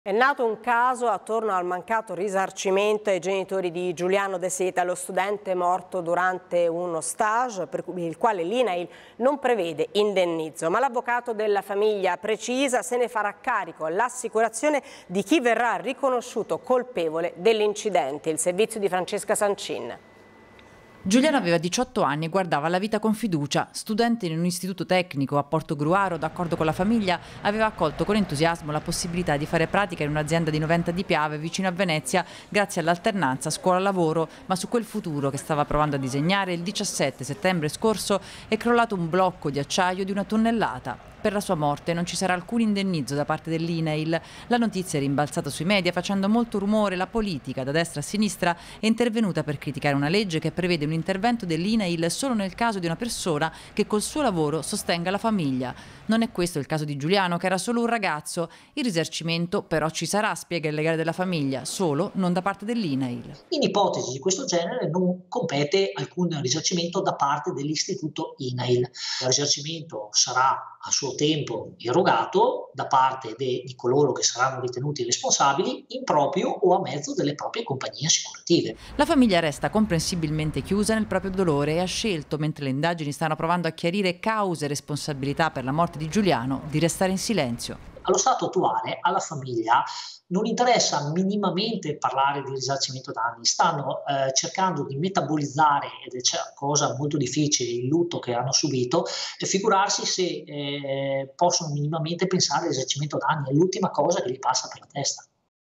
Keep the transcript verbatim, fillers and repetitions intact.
È nato un caso attorno al mancato risarcimento ai genitori di Giuliano De Seta, lo studente morto durante uno stage per il quale l'I N A I L non prevede indennizzo, ma l'avvocato della famiglia precisa se ne farà carico l'assicurazione di chi verrà riconosciuto colpevole dell'incidente. Il servizio di Francesca Sancin. Giuliano aveva diciotto anni e guardava la vita con fiducia. Studente in un istituto tecnico a Portogruaro, d'accordo con la famiglia, aveva accolto con entusiasmo la possibilità di fare pratica in un'azienda di Noventa di Piave, vicino a Venezia, grazie all'alternanza scuola-lavoro. Ma su quel futuro che stava provando a disegnare, il diciassette settembre scorso è crollato un blocco di acciaio di una tonnellata. Per la sua morte non ci sarà alcun indennizzo da parte dell'I N A I L. La notizia è rimbalzata sui media facendo molto rumore. La politica, da destra a sinistra, è intervenuta per criticare una legge che prevede un intervento dell'I N A I L solo nel caso di una persona che col suo lavoro sostenga la famiglia. Non è questo il caso di Giuliano, che era solo un ragazzo. Il risarcimento però ci sarà, spiega il legale della famiglia, solo non da parte dell'I N A I L. In ipotesi di questo genere non compete alcun risarcimento da parte dell'istituto I N A I L. Il risarcimento sarà a suo tempo erogato da parte de, di coloro che saranno ritenuti responsabili in proprio o a mezzo delle proprie compagnie assicurative. La famiglia resta comprensibilmente chiusa nel proprio dolore e ha scelto, mentre le indagini stanno provando a chiarire cause e responsabilità per la morte di Giuliano, di restare in silenzio. Allo stato attuale alla famiglia non interessa minimamente parlare di risarcimento danni, stanno eh, cercando di metabolizzare, ed è cosa molto difficile, il lutto che hanno subito, e figurarsi se eh, possono minimamente pensare al risarcimento danni, è l'ultima cosa che gli passa per la testa.